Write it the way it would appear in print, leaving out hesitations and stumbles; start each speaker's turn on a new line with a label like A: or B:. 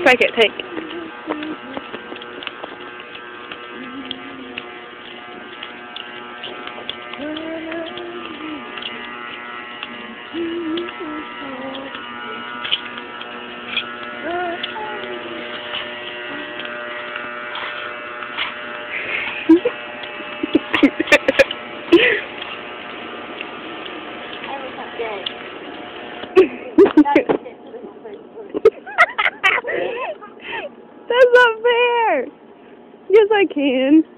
A: Take it, take it. That's not fair. Yes, I can.